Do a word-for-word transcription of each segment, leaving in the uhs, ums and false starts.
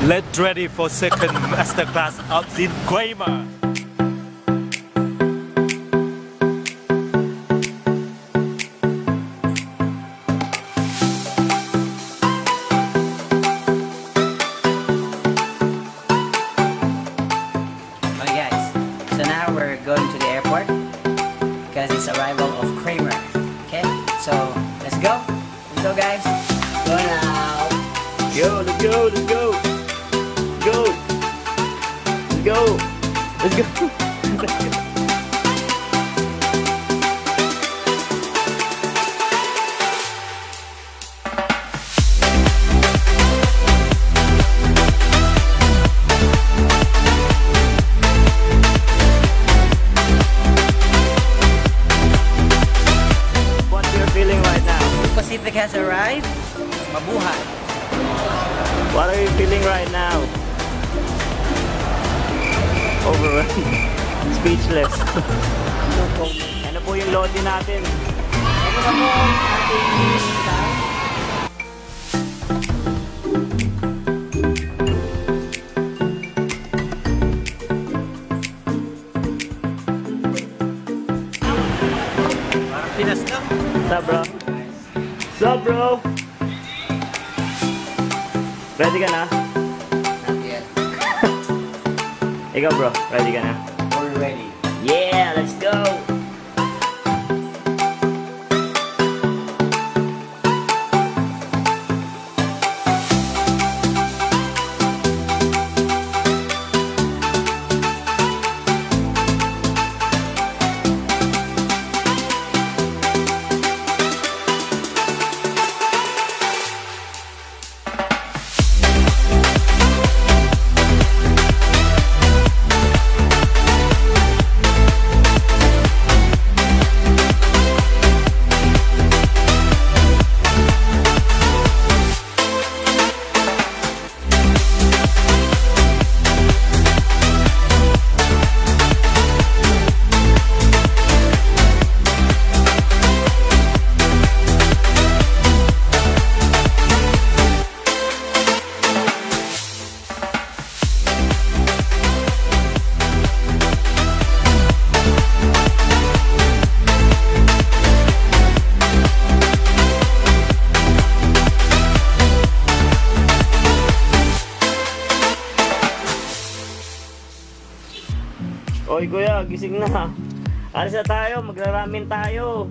Let's ready for second masterclass of Sin Kramer. Okay guys, so now we're going to the airport because it's arrival of Kramer. Okay, so let's go. Let's go guys. Go now. Go, let's go, let's go. Go. Let's go. Let's go. Let's go. What you're feeling right now? Pacific has arrived. Mabuhay. What are you feeling right now? Overwhelmed. Speechless. Ano po yung lote natin? Ano na po ang ating time? Parang Pinas na. What's up, bro? What's up, bro? Ready ka na? Not yet. Ikaw, bro. Ready ka na? We're ready. Yeah, let's go! Oy kuya, gising na. Alis na tayo, magraramin tayo.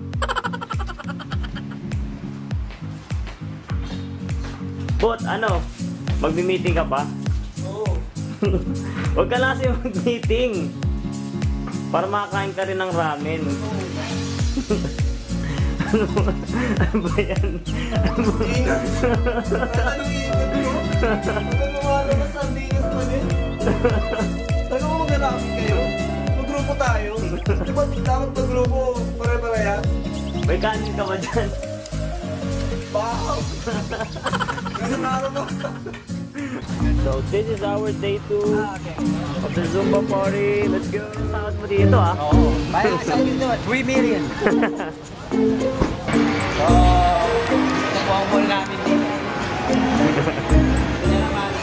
Bot, ano? Magmi-meeting ka pa? Oo. Huwag ka lang kasi mag-meeting. Para makakain ka rin ng ramen. Ano ba? Ano ba yan? Ano ba yan? Ano yung sardinas pa din? Ano mo mag-alamin kayo? Magrupo tayo. Diba dapat magrupo pare-pareha? May kanin ka ba dyan? Wow! Isang araw mo. So this is our day two Ah, okay. of the Zumba party. Let's go! Sahod mo dito ah. Oo. Bayan ka sa akin doon. three million. So, nakuha mo namin dito. Ito naman.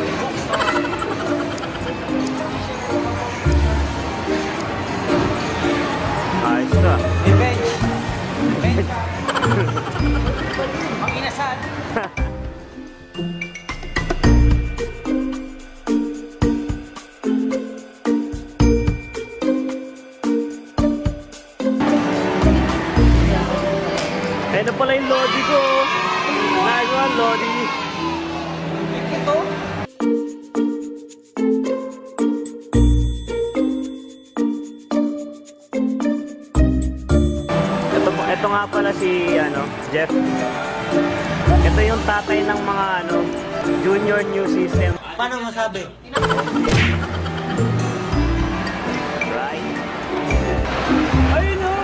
Ayos ka. Revenge. Revenge ka. Mag-inasal. Ano pala yung Lodi ko? Nice one, Lodi. Ito. Ito, ito nga pala si ano, Jeff. Ito yung tatay ng mga ano, junior new system. Paano masabi? Right? Ayun o!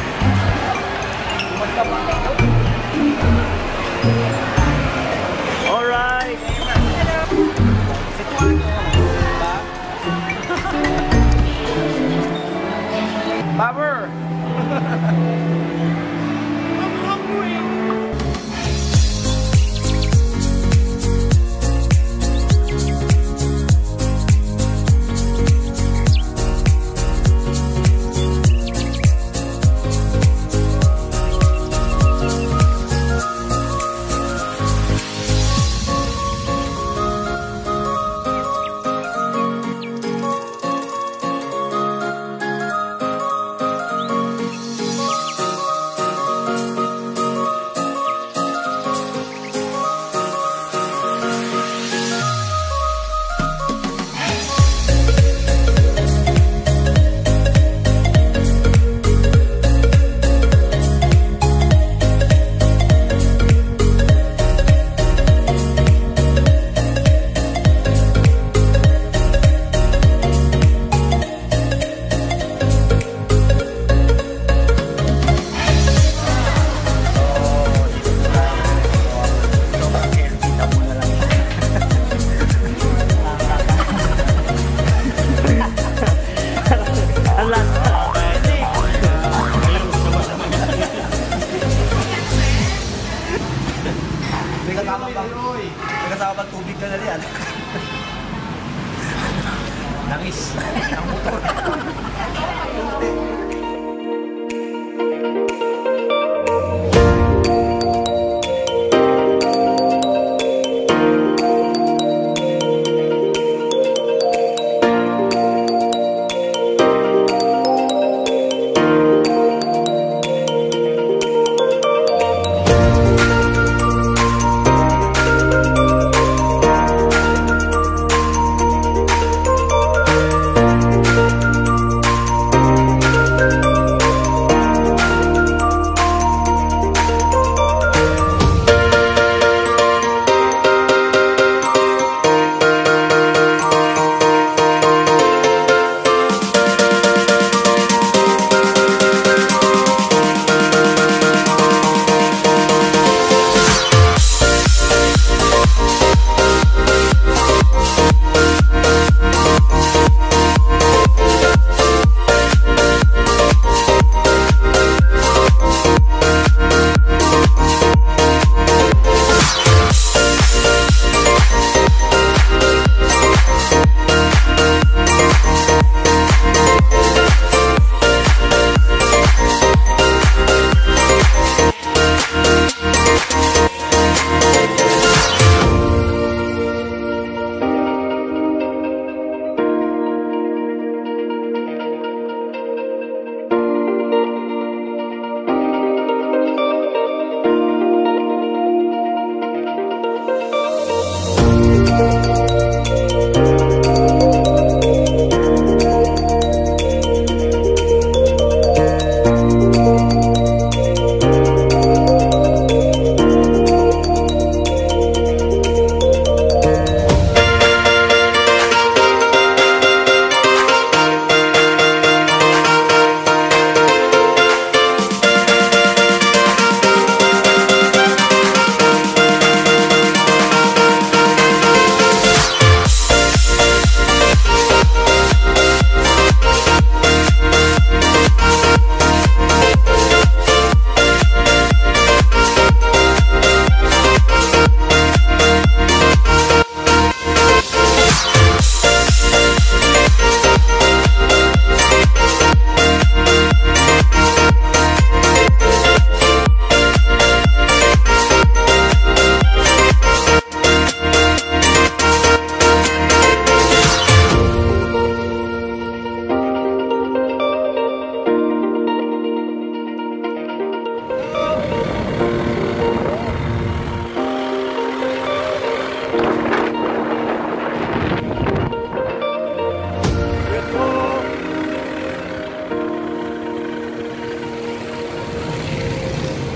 Alright! Power!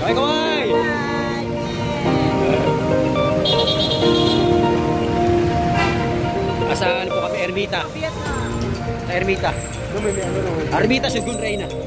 Kaway, kaway! Asa ano po kami, Ermita. Sa Ermita. Ermita, Sugun Reyna.